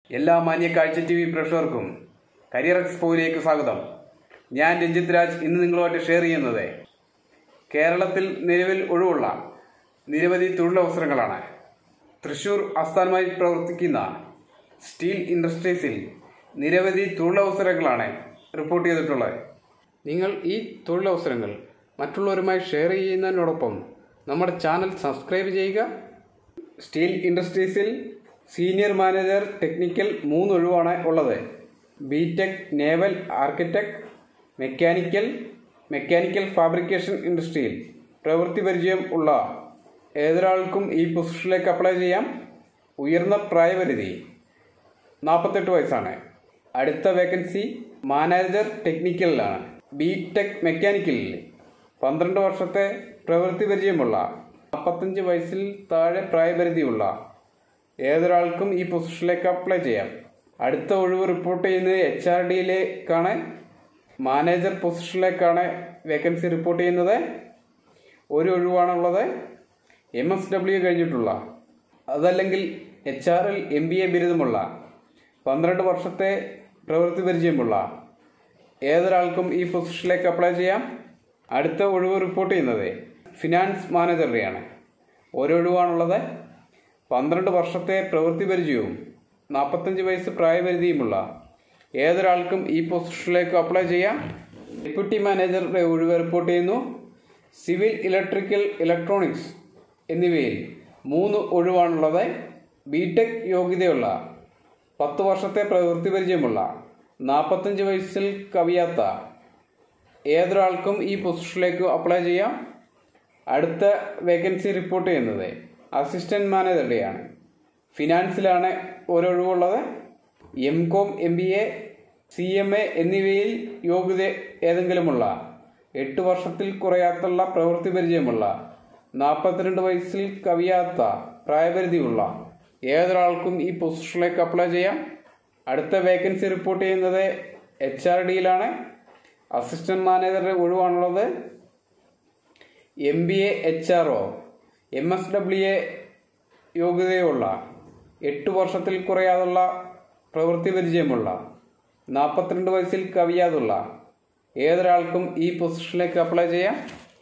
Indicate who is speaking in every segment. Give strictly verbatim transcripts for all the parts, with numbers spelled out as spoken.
Speaker 1: എല്ലാ മാന്യ കാഴ്ച ടി വി പ്രേക്ഷകർക്കും കരിയർ എക്സ്പോയിലേക്ക് സ്വാഗതം. ഞാൻ രഞ്ജിത് രാജ്. ഇന്ന് നിങ്ങളുമായിട്ട് ഷെയർ ചെയ്യുന്നത് കേരളത്തിൽ നിലവിൽ ഒഴിവുള്ള നിരവധി തൊഴിലവസരങ്ങളാണ്. തൃശൂർ ആസ്ഥാനമായി പ്രവർത്തിക്കുന്ന സ്റ്റീൽ ഇൻഡസ്ട്രീസിൽ നിരവധി തൊഴിലവസരങ്ങളാണ് റിപ്പോർട്ട് ചെയ്തിട്ടുള്ളത്. നിങ്ങൾ ഈ തൊഴിലവസരങ്ങൾ മറ്റുള്ളവരുമായി ഷെയർ ചെയ്യുന്നതിനോടൊപ്പം നമ്മുടെ ചാനൽ സബ്സ്ക്രൈബ് ചെയ്യുക. സ്റ്റീൽ ഇൻഡസ്ട്രീസിൽ സീനിയർ മാനേജർ ടെക്നിക്കൽ മൂന്ന് ഒഴിവാണ് ഉള്ളത്. B tech naval architect, mechanical mechanical fabrication ഇൻഡസ്ട്രിയിൽ പ്രവൃത്തി പരിചയം ഉള്ള ഏതൊരാൾക്കും ഈ പൊസിഷനിലേക്ക് അപ്ലൈ ചെയ്യാം. ഉയർന്ന പ്രായപരിധി നാൽപ്പത്തെട്ട് വയസ്സാണ്. അടുത്ത വേക്കൻസി മാനേജർ ടെക്നിക്കലിലാണ്. ബി ടെക് മെക്കാനിക്കലിൽ പന്ത്രണ്ട് വർഷത്തെ പ്രവൃത്തി പരിചയമുള്ള നാൽപ്പത്തഞ്ച് വയസ്സിൽ താഴെ പ്രായപരിധിയുള്ള ഏതൊരാൾക്കും ഈ പൊസിഷനിലേക്ക് അപ്ലൈ ചെയ്യാം. അടുത്ത ഒഴിവ് റിപ്പോർട്ട് ചെയ്യുന്നത് എച്ച് ആർ ഡിയിലേക്കാണ്. മാനേജർ പൊസിഷനിലേക്കാണ് വേക്കൻസി റിപ്പോർട്ട് ചെയ്യുന്നത്. ഒരു ഒഴിവാണുള്ളത്. എം എസ് ഡബ്ല്യു കഴിഞ്ഞിട്ടുള്ള അതല്ലെങ്കിൽ എച്ച് ആറിൽ എം ബി എ ബിരുദമുള്ള പന്ത്രണ്ട് വർഷത്തെ പ്രവൃത്തി പരിചയമുള്ള ഏതൊരാൾക്കും ഈ പൊസിഷനിലേക്ക് അപ്ലൈ ചെയ്യാം. അടുത്ത ഒഴിവ് റിപ്പോർട്ട് ചെയ്യുന്നത് ഫിനാൻസ് മാനേജറുടെയാണ്. ഒരൊഴിവാണുള്ളത്. പന്ത്രണ്ട് വർഷത്തെ പ്രവൃത്തി പരിചയവും നാൽപ്പത്തഞ്ച് വയസ്സ് പ്രായപരിധിയുമുള്ള ഏതൊരാൾക്കും ഈ പൊസിഷനിലേക്ക് അപ്ലൈ ചെയ്യാം. ഡെപ്യൂട്ടി മാനേജറുടെ ഒഴിവ് റിപ്പോർട്ട് ചെയ്യുന്നു. സിവിൽ, ഇലക്ട്രിക്കൽ, ഇലക്ട്രോണിക്സ് എന്നിവയിൽ മൂന്ന് ഒഴിവാണുള്ളത്. ബി ടെക് യോഗ്യതയുള്ള പത്ത് വർഷത്തെ പ്രവൃത്തി പരിചയമുള്ള നാൽപ്പത്തഞ്ച് വയസ്സിൽ കവിയാത്ത ഏതൊരാൾക്കും ഈ പൊസിഷനിലേക്ക് അപ്ലൈ ചെയ്യാം. അടുത്ത വേക്കൻസി റിപ്പോർട്ട് ചെയ്യുന്നത് അസിസ്റ്റന്റ് മാനേജറുടെയാണ്. ഫിനാൻസിലാണ് ഒരൊഴിവുള്ളത്. M com, M B A, C M A എന്നിവയിൽ യോഗ്യത ഏതെങ്കിലുമുള്ള എട്ട് വർഷത്തിൽ കുറയാത്തുള്ള പ്രവൃത്തി പരിചയമുള്ള നാൽപ്പത്തിരണ്ട് വയസ്സിൽ കവിയാത്ത പ്രായപരിധിയുള്ള ഏതൊരാൾക്കും ഈ പൊസിഷനിലേക്ക് അപ്ലൈ ചെയ്യാം. അടുത്ത വേക്കൻസി റിപ്പോർട്ട് ചെയ്യുന്നത് എച്ച് ആർ ഡിയിലാണ്. അസിസ്റ്റന്റ് മാനേജറുടെ ഒഴിവാണുള്ളത്. M B A, H R O, M S W A യോഗ്യതയുള്ള എട്ട് വർഷത്തിൽ കുറയാതുള്ള പ്രവൃത്തി പരിചയമുള്ള നാൽപ്പത്തിരണ്ട് വയസ്സിൽ കവിയാതുള്ള ഏതൊരാൾക്കും ഈ പൊസിഷനിലേക്ക് അപ്ലൈ ചെയ്യാം.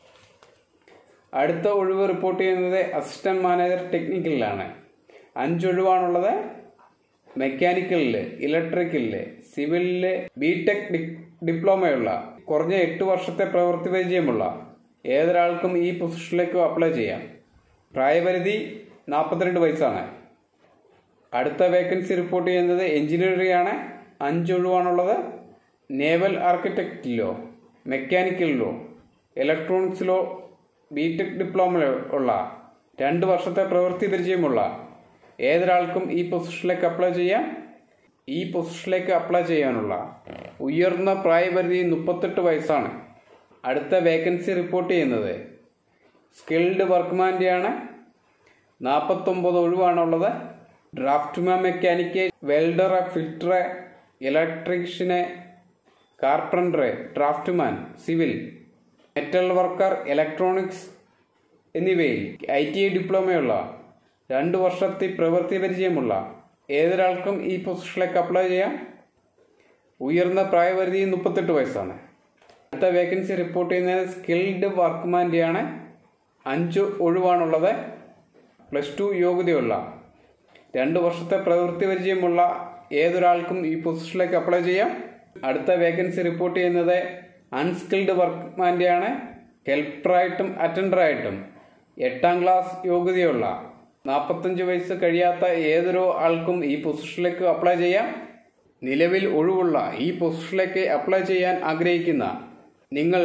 Speaker 1: അടുത്ത ഒഴിവ് റിപ്പോർട്ട് ചെയ്യുന്നത് അസിസ്റ്റന്റ് മാനേജർ ടെക്നിക്കലിലാണ്. അഞ്ചൊഴിവാണുള്ളത്. മെക്കാനിക്കലിൽ, ഇലക്ട്രിക്കലിൽ, സിവിലിൽ ബി ടെക് ഡിപ്ലോമയുള്ള കുറഞ്ഞ എട്ട് വർഷത്തെ പ്രവൃത്തി പരിചയമുള്ള ഏതൊരാൾക്കും ഈ പൊസിഷനിലേക്ക് അപ്ലൈ ചെയ്യാം. പ്രായപരിധി നാൽപ്പത്തിരണ്ട് വയസ്സാണ്. അടുത്ത വേക്കൻസി റിപ്പോർട്ട് ചെയ്യുന്നത് എഞ്ചിനീയറിംഗ് ആണ്. അഞ്ചൊഴിവാണുള്ളത്. നേവൽ ആർക്കിടെക്റ്റിലോ, മെക്കാനിക്കലിലോ, ഇലക്ട്രോണിക്സിലോ ബി ടെക് ഡിപ്ലോമ ഉള്ള രണ്ട് വർഷത്തെ പ്രവൃത്തി പരിചയമുള്ള ഏതൊരാൾക്കും ഈ പൊസിഷനിലേക്ക് അപ്ലൈ ചെയ്യാം. ഈ പൊസിഷനിലേക്ക് അപ്ലൈ ചെയ്യാനുള്ള ഉയർന്ന പ്രായപരിധി മുപ്പത്തെട്ട് വയസ്സാണ്. അടുത്ത വേക്കൻസി റിപ്പോർട്ട് ചെയ്യുന്നത് സ്കിൽഡ് വർക്ക്മാൻ്റെയാണ്. നാൽപ്പത്തൊമ്പത് ഒഴിവാണുള്ളത്. Draftsman, mechanic, welder, filter, electrician, carpenter, draftsman, civil, metal worker, electronics എന്നിവയിൽ ഐ ടി ഐ ഡിപ്ലോമയുള്ള രണ്ട് വർഷത്തെ പ്രവൃത്തി പരിചയമുള്ള ഏതൊരാൾക്കും ഈ പൊസിഷനിലേക്ക് അപ്ലൈ ചെയ്യാം. ഉയർന്ന പ്രായപരിധി മുപ്പത്തെട്ട് വയസ്സാണ്. അടുത്ത വേക്കൻസി റിപ്പോർട്ട് ചെയ്യുന്നത് സ്കിൽഡ് വർക്ക്മാൻ്റെയാണ്. അഞ്ച് ഒഴിവാണുള്ളത്. പ്ലസ് ടു യോഗ്യതയുള്ള രണ്ട് വർഷത്തെ പ്രവൃത്തി പരിചയമുള്ള ഏതൊരാൾക്കും ഈ പൊസിഷനിലേക്ക് അപ്ലൈ ചെയ്യാം. അടുത്ത വേക്കൻസി റിപ്പോർട്ട് ചെയ്യുന്നത് അൺസ്കിൽഡ് വർക്ക്മാൻ്റെയാണ്. ഹെൽപ്പറായിട്ടും അറ്റൻഡറായിട്ടും എട്ടാം ക്ലാസ് യോഗ്യതയുള്ള നാൽപ്പത്തഞ്ച് വയസ്സ് കഴിയാത്ത ഏതൊരു ആൾക്കും ഈ പൊസിഷനിലേക്ക് അപ്ലൈ ചെയ്യാം. നിലവിൽ ഒഴിവുള്ള ഈ പൊസിഷനിലേക്ക് അപ്ലൈ ചെയ്യാൻ ആഗ്രഹിക്കുന്ന നിങ്ങൾ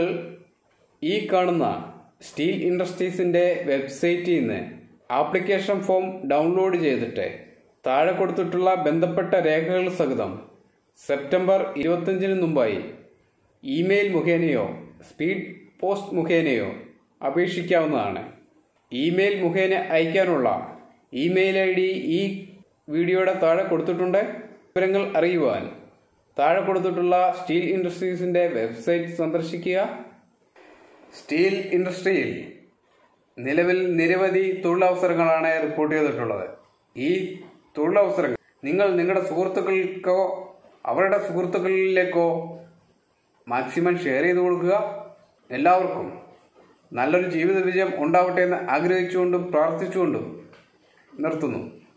Speaker 1: ഈ കാണുന്ന സ്റ്റീൽ ഇൻഡസ്ട്രീസിൻ്റെ വെബ്സൈറ്റിൽ നിന്ന് ആപ്ലിക്കേഷൻ ഫോം ഡൗൺലോഡ് ചെയ്തിട്ട് താഴെ കൊടുത്തിട്ടുള്ള ബന്ധപ്പെട്ട രേഖകൾ സഹിതം സെപ്റ്റംബർ ഇരുപത്തഞ്ചിന് മുമ്പായി ഇമെയിൽ മുഖേനയോ സ്പീഡ് പോസ്റ്റ് മുഖേനയോ അപേക്ഷിക്കാവുന്നതാണ്. ഇമെയിൽ മുഖേന അയക്കാനുള്ള ഇമെയിൽ ഐ ഡി ഈ വീഡിയോയുടെ താഴെ കൊടുത്തിട്ടുണ്ട്. വിവരങ്ങൾ അറിയുവാൻ താഴെ കൊടുത്തിട്ടുള്ള സ്റ്റീൽ ഇൻഡസ്ട്രീസിൻ്റെ വെബ്സൈറ്റ് സന്ദർശിക്കുക. സ്റ്റീൽ ഇൻഡസ്ട്രിയിൽ നിലവിൽ നിരവധി തൊഴിലവസരങ്ങളാണ് റിപ്പോർട്ട് ചെയ്തിട്ടുള്ളത്. ഈ തൊഴിലവസരങ്ങൾ നിങ്ങൾ നിങ്ങളുടെ സുഹൃത്തുക്കൾക്കോ അവരുടെ സുഹൃത്തുക്കളിലേക്കോ മാക്സിമം ഷെയർ ചെയ്ത് കൊടുക്കുക. എല്ലാവർക്കും നല്ലൊരു ജീവിത വിജയം ഉണ്ടാവട്ടെ എന്ന് ആഗ്രഹിച്ചുകൊണ്ടും പ്രാർത്ഥിച്ചുകൊണ്ടും നിർത്തുന്നു.